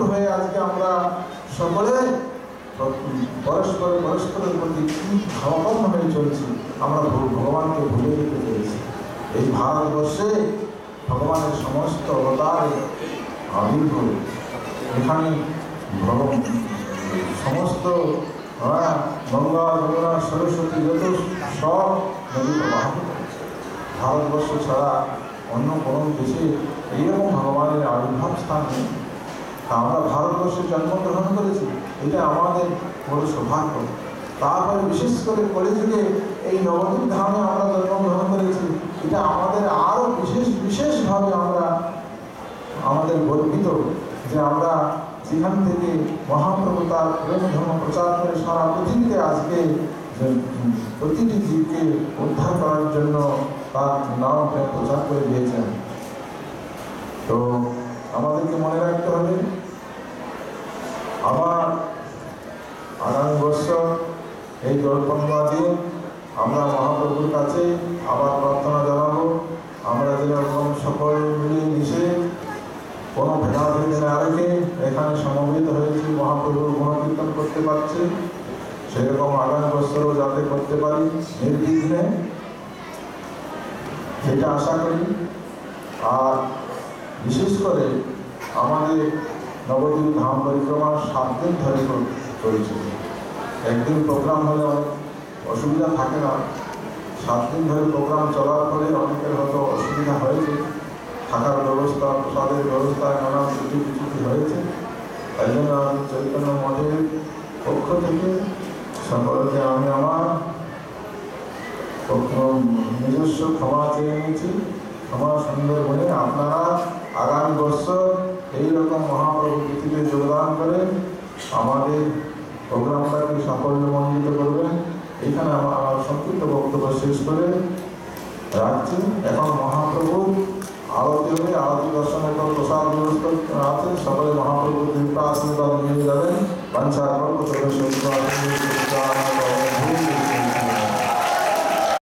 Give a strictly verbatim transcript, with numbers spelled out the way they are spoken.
হয়ে আজকে আমরা সকলে পরস্পর পরস্পরের প্রতি কি ভাবাপন্ন হয়ে চলছি, আমরা ভগবানকে ভুলে যেতে পেরেছি। এই ভারতবর্ষে ভগবানের সমস্ত অবতারে আবির্ভাব, এখানে সমস্ত গঙ্গা যমুনা সরস্বতী যত সব নদী প্রবাহিত করেছে। ভারতবর্ষ ছাড়া অন্য কোনো দেশে এইরকম ভগবানের আবির্ভাব স্থান নেই। আমরা ভারতবর্ষে জন্মগ্রহণ করেছি, এটা আমাদের বড় সৌভাগ্য। তারপরে বিশেষ করে কলিযুগে এই নবদ্বীপ ধামে আমরা জন্মগ্রহণ করেছি, এটা আমাদের আরও বিশেষ বিশেষভাবে আমরা আমাদের গর্বিত যে আমরা যেখান থেকে মহাপ্রভু তার প্রেম ধর্ম প্রচার করে সারা পৃথিবীতে আজকে প্রতিটি জীবকে উদ্ধার করার জন্য তার নাম প্রচার করে দিয়েছেন। তো আমাদেরকে মনে রাখতে হবে, আবার আগামী বছর এই দর্পণবা দিন আমরা মহাপ্রভুর কাছে আবার প্রার্থনা জানাবো, আমরা যেরকম সকল মিলে মিশে কোনো ভেদাভেদ না রেখে এখানে সমবেত হয়েছি মহাপ্রভুর গুণকীর্তন করতে পারছি, সেরকম আগামী বছরও যাতে করতে পারি নির্বিঘ্নে, সেটা আশা করি। আর বিশেষ করে আমাদের নবদ্বীপ ধাম পরিক্রমা সাত দিন ধরে চলছে। একদিন প্রোগ্রাম হলে অনেক অসুবিধা থাকে না, সাত দিন ধরে প্রোগ্রাম চলার ফলে অনেকের হয়তো অসুবিধা হয়েছে, থাকার ব্যবস্থা, প্রসাদের ব্যবস্থা নানা ত্রুটি বিচ্যুতি হয়েছে। তাই জন্য আমি চৈতন্য মঠের পক্ষ থেকে সকলকে আমি আমার নিজস্ব ক্ষমা চেয়ে নিয়েছি। ক্ষমা সুন্দর বলে আপনারা আগামী বছর এইরকম মহাপ্রভু তিথিতে যোগদান করে আমাদের প্রোগ্রামটাকে সাফল্যমণ্ডিত করবেন। এখানে আমার সংক্ষিপ্ত বক্তব্য শেষ করে রাখছি। এখন মহাপ্রভুর আরতি হবে, আরতি দর্শনের পর প্রসাদ ব্যবস্থা আছে, সকলে মহাপ্রভুর কৃপা আশীর্বাদ নিয়ে যাবেন। বাঞ্ছা কল্প